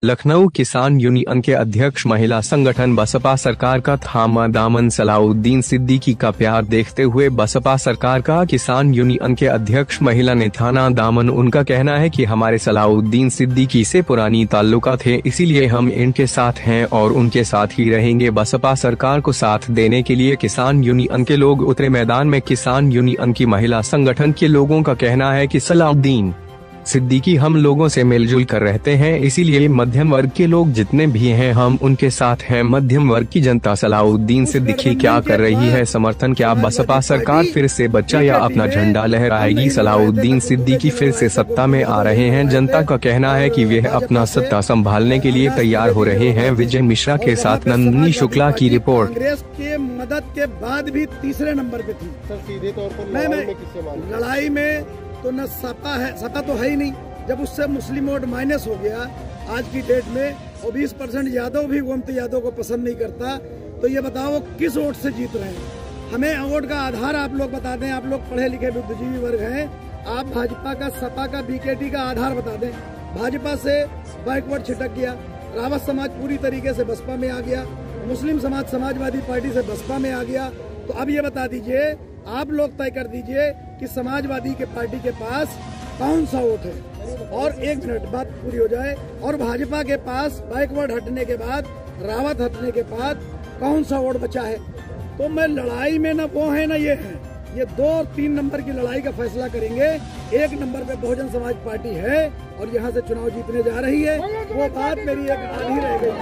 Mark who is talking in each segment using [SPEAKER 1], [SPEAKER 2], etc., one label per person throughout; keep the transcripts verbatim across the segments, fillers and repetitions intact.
[SPEAKER 1] लखनऊ किसान यूनियन के अध्यक्ष महिला संगठन बसपा सरकार का थामा दामन। सलाउद्दीन सिद्दीकी का प्यार देखते हुए बसपा सरकार का किसान यूनियन के अध्यक्ष महिला ने थाना दामन। उनका कहना है कि हमारे सलाउद्दीन सिद्दीकी से पुरानी ताल्लुका थे, इसीलिए हम इनके साथ हैं और उनके साथ ही रहेंगे। बसपा सरकार को साथ देने के लिए किसान यूनियन के लोग उतरे मैदान में। किसान यूनियन की महिला संगठन के लोगों का कहना है कि सलाउद्दीन सिद्दीकी हम लोगों से मिलजुल कर रहते हैं, इसीलिए मध्यम वर्ग के लोग जितने भी हैं हम उनके साथ हैं। मध्यम वर्ग की जनता सलाउद्दीन सिद्दीकी क्या कर रही है समर्थन? क्या बसपा सरकार फिर से बच्चा या अपना झंडा लहराएगी? सलाउद्दीन सिद्दीकी फिर से सत्ता में आ रहे हैं। जनता का कहना है कि वे अपना सत्ता संभालने के लिए तैयार हो रहे हैं। विजय मिश्रा के साथ नंदिनी शुक्ला की रिपोर्ट।
[SPEAKER 2] कांग्रेस के मदद के बाद भी तीसरे नंबर पे थी
[SPEAKER 3] सर। सीधे तौर पर
[SPEAKER 2] लड़ाई में तो न सपा है, सपा तो है ही नहीं। जब उससे मुस्लिम वोट माइनस हो गया आज की डेट में, और बीस परसेंट यादव भी गोमती यादव को पसंद नहीं करता, तो ये बताओ किस वोट से जीत रहे हैं? हमें वोट का आधार आप लोग बता दें। आप लोग पढ़े लिखे बुद्धिजीवी वर्ग हैं, आप भाजपा का, सपा का, बीकेटी का आधार बता दें। भाजपा से बैकवर्ड छिटक गया, रावत समाज पूरी तरीके से बसपा में आ गया, मुस्लिम समाज समाजवादी पार्टी से बसपा में आ गया। तो अब ये बता दीजिए, आप लोग तय कर दीजिए कि समाजवादी के पार्टी के पास कौन सा वोट है। और एक मिनट बात पूरी हो जाए, और भाजपा के पास बैकवर्ड हटने के बाद, रावत हटने के बाद कौन सा वोट बचा है? तो मैं लड़ाई में न वो है न ये है, ये दो और तीन नंबर की लड़ाई का फैसला करेंगे। एक नंबर पे बहुजन समाज पार्टी है और यहाँ से चुनाव जीतने जा रही है। वो बात मेरी एक आधी रह गई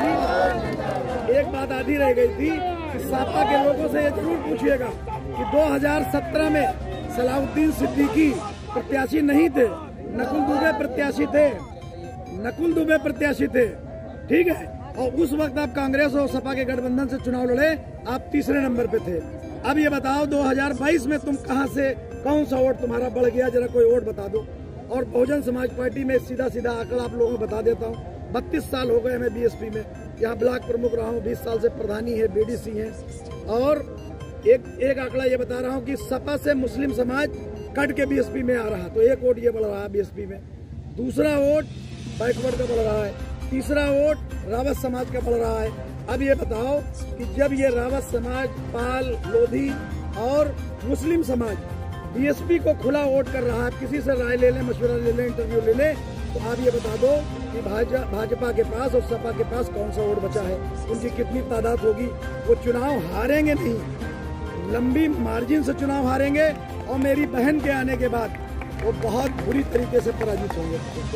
[SPEAKER 2] थी, एक बात आधी रह गई थी कि सपा के लोगों से ये जरूर पूछिएगा कि दो हज़ार सत्रह में सलाउद्दीन सिद्दीकी प्रत्याशी नहीं थे, नकुल दुबे प्रत्याशी थे, नकुल दुबे प्रत्याशी थे, ठीक है। और उस वक्त आप कांग्रेस और सपा के गठबंधन से चुनाव लड़े, आप तीसरे नंबर पे थे। अब ये बताओ दो हज़ार बाईस में तुम कहां से, कौन सा वोट तुम्हारा बढ़ गया? जरा कोई वोट बता दो। और बहुजन समाज पार्टी में सीधा सीधा आंकड़ा आप लोगों को बता देता हूँ, बत्तीस साल हो गए हमें बीएसपी में, यहाँ ब्लॉक प्रमुख रहा हूँ, बीस साल से प्रधानी है, बीडीसी है। और एक एक आंकड़ा ये बता रहा हूँ कि सपा से मुस्लिम समाज कट के बीएसपी में आ रहा, तो एक वोट ये बढ़ रहा है बीएसपी में। दूसरा वोट बैकवर्ड का बढ़ रहा है, तीसरा वोट रावत समाज का बढ़ रहा है। अब ये बताओ कि जब ये रावत समाज, पाल, लोधी और मुस्लिम समाज बीएसपी को खुला वोट कर रहा है, किसी से राय ले लें, मशवरा ले लें, इंटरव्यू ले लें, तो आप ये बता दो कि भाजपा के पास और सपा के पास कौन सा वोट बचा है, उनकी कितनी तादाद होगी? वो चुनाव हारेंगे नहीं, लंबी मार्जिन से चुनाव हारेंगे, और मेरी बहन के आने के बाद वो बहुत बुरी तरीके से पराजित होंगे।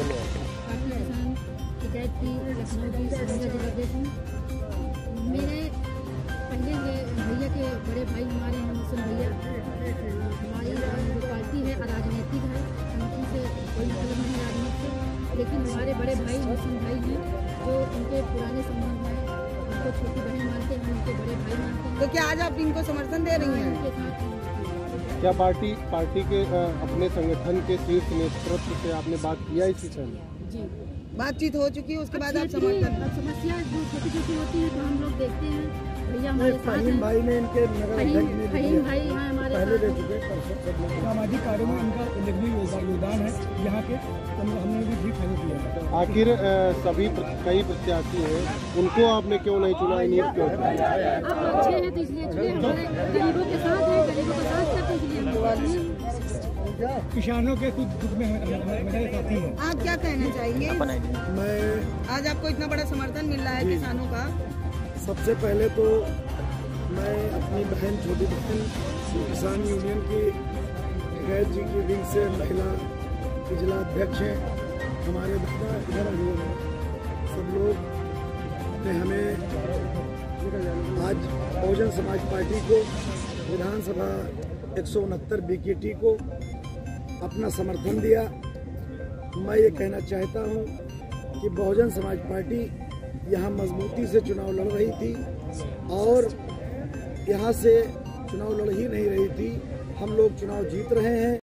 [SPEAKER 4] मेरे पहले भैया के बड़े भाई हमारे हैं मुस्लिम भैया, हमारी जो पार्टी है अराजनीतिक है, उनकी से कोई मतलब नहीं राजनीति से, लेकिन हमारे बड़े भाई मुस्लिम भाई हैं जो उनके पुराने संबंध हैं, उनको छोटी बहन मानते हैं, उनके बड़े भाई मानते हैं।
[SPEAKER 5] तो क्या आज आप इनको समर्थन दे रही हैं?
[SPEAKER 4] उनके साथ
[SPEAKER 3] क्या पार्टी पार्टी के अपने संगठन के शीर्ष नेतृत्व से आपने बात किया इसी से?
[SPEAKER 4] जी
[SPEAKER 5] बातचीत हो चुकी है, उसके बाद आप समर्थन?
[SPEAKER 4] समस्या जो छोटी छोटी होती है तो हम लोग देखते हैं। भैया हमारे साथ हैं,
[SPEAKER 2] भाई ने इनके
[SPEAKER 4] फहीम भाई यहाँ हमारे
[SPEAKER 2] पहले दे
[SPEAKER 4] साथ
[SPEAKER 2] चुके।
[SPEAKER 6] सामाजिक कार्यों में उनका उल्लेखनीय योगदान है यहाँ के, तो हमने भी ठीक फायदा किया।
[SPEAKER 3] आखिर सभी कई प्रत्याशी हैं, उनको आपने क्यों नहीं चुना? इन्हीं क्यों?
[SPEAKER 4] आप अच्छे हैं तो इसलिए चुने, हमारे गरीबों के साथ हैं, गरीबों का साथ करते इसलिए।
[SPEAKER 6] किसानों के कुछ दुख में मेरे साथी हैं।
[SPEAKER 5] आप क्या कहना चाहेंगे?
[SPEAKER 2] मैं
[SPEAKER 5] आज आपको इतना बड़ा समर्थन मिल रहा है किसानों का,
[SPEAKER 2] सबसे पहले तो मैं अपनी बहन, छोटी बहन, किसान यूनियन की गैर जी की विंग से महिला की जिला अध्यक्ष हैं, हमारे दादा इधर आए हैं, सब लोग ने हमें आज बहुजन समाज पार्टी को, विधानसभा एक सौ उनहत्तर बीकेटी को अपना समर्थन दिया। मैं ये कहना चाहता हूँ कि बहुजन समाज पार्टी यहाँ मजबूती से चुनाव लड़ रही थी और यहाँ से चुनाव लड़ ही नहीं रही थी। हम लोग चुनाव जीत रहे हैं।